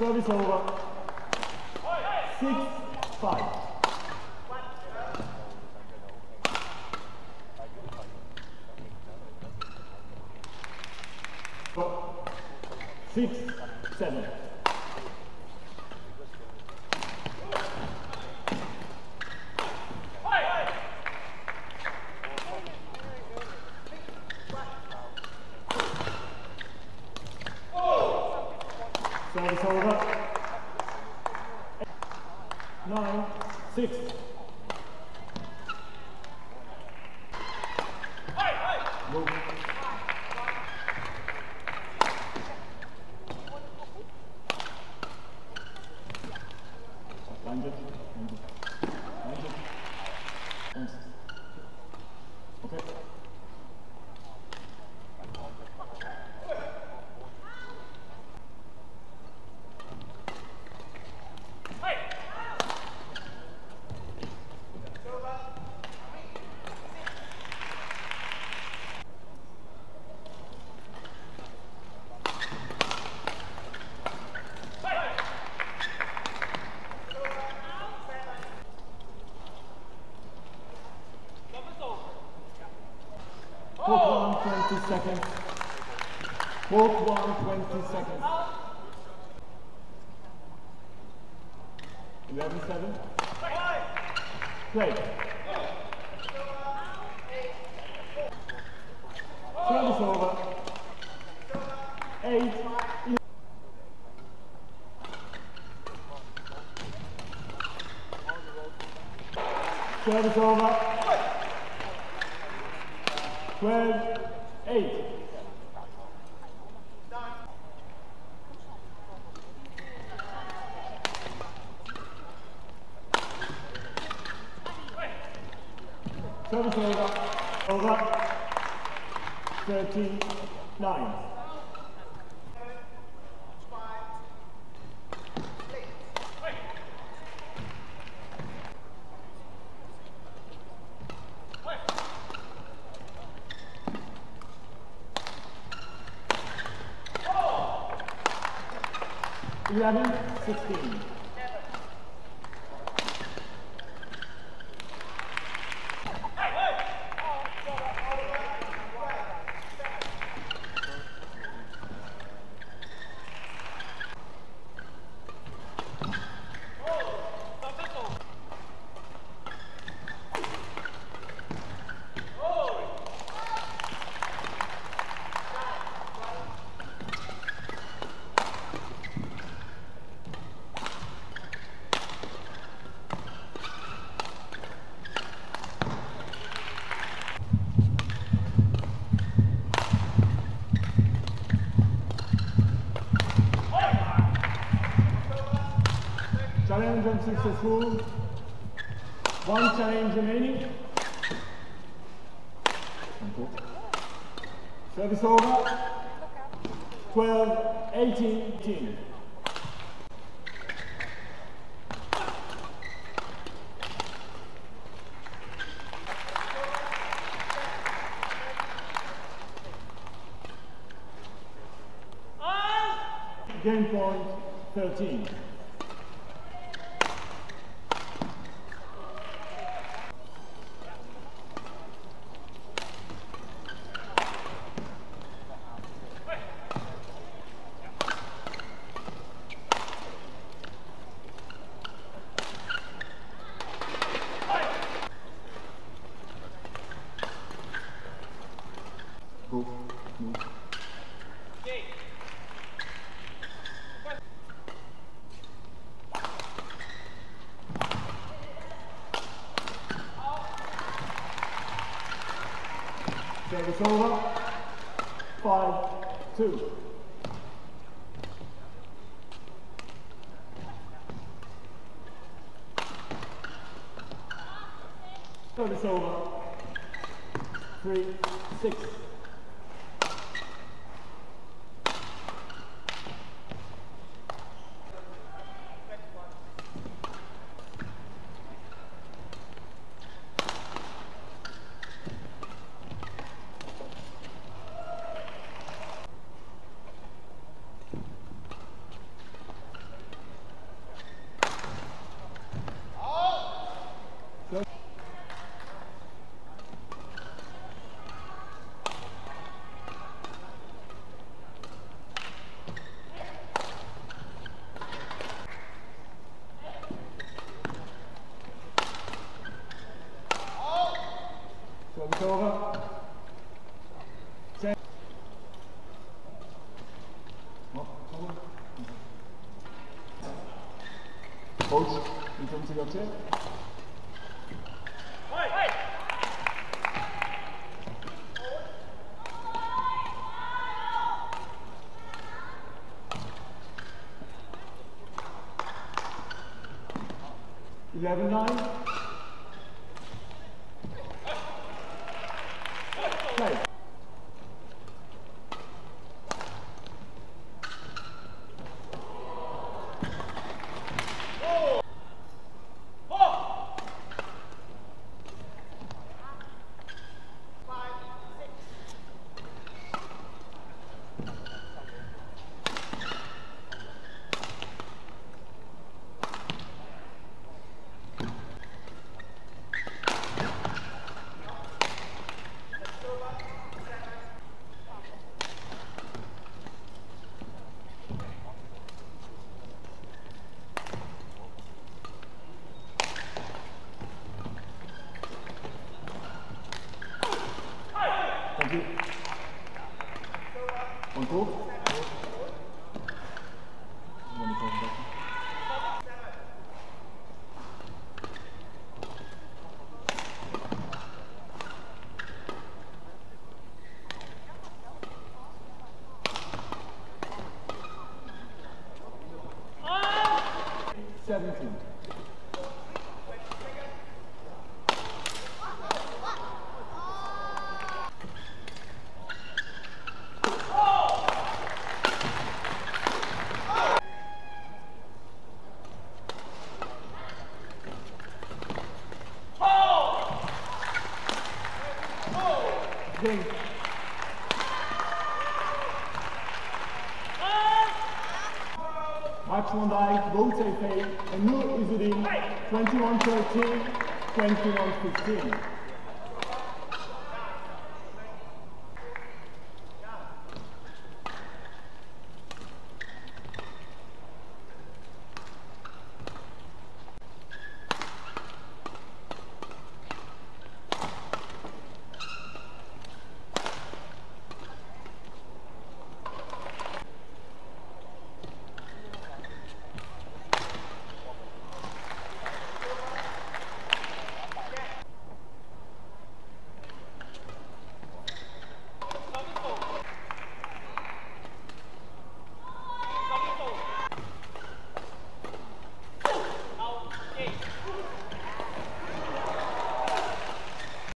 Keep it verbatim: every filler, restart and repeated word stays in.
Service over. Six, five. Six, seven. Service over. Nine, six. Move. Line it. Line it. Line it. Thanks. Okay. Hold one, twenty seconds. Hold one, twenty seconds. eleven, seven. Play. Service over. eight. Service over. twelve, eight. Service over. Over. thirteen, nine. eleven, sixteen. Challenge unsuccessful. One challenge remaining. Service over. twelve, eighteen, eighteen. Game point thirteen. Go. Move. Service over. Five, two. Service over. Three, six. to your tip. eleven nine. Play. Thank you. One call. When you call back. seventeen. Game. Max van Dijk, Bo T V en Noor Izzedine, twenty-one thirteen, twenty-one fifteen.